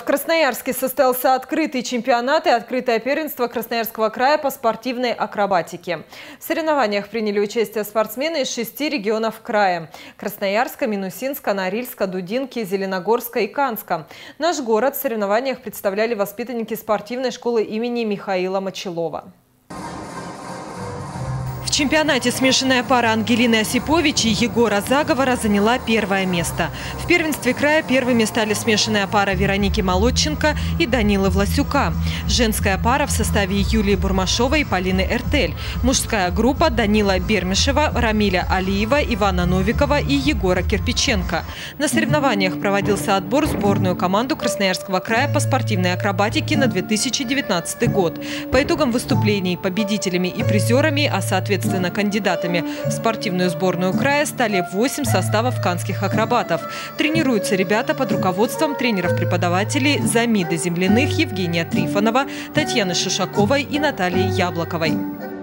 В Красноярске состоялся открытый чемпионат и открытое первенство Красноярского края по спортивной акробатике. В соревнованиях приняли участие спортсмены из 6 регионов края – Красноярска, Минусинска, Норильска, Дудинки, Зеленогорска и Канска. Наш город в соревнованиях представляли воспитанники спортивной школы имени Михаила Мочилова. В чемпионате смешанная пара Ангелины Осипович и Егора Заговора заняла первое место. В первенстве края первыми стали смешанная пара Вероники Молодченко и Данилы Власюка. Женская пара в составе Юлии Бурмашовой и Полины Эртель. Мужская группа Данила Бермишева, Рамиля Алиева, Ивана Новикова и Егора Кирпиченко. На соревнованиях проводился отбор в сборную команду Красноярского края по спортивной акробатике на 2019 год. По итогам выступлений победителями и призерами, а соответственно кандидатами в спортивную сборную края стали 8 составов канских акробатов. Тренируются ребята под руководством тренеров-преподавателей Замиды Земляных, Евгения Трифонова, Татьяны Шишаковой и Натальи Яблоковой.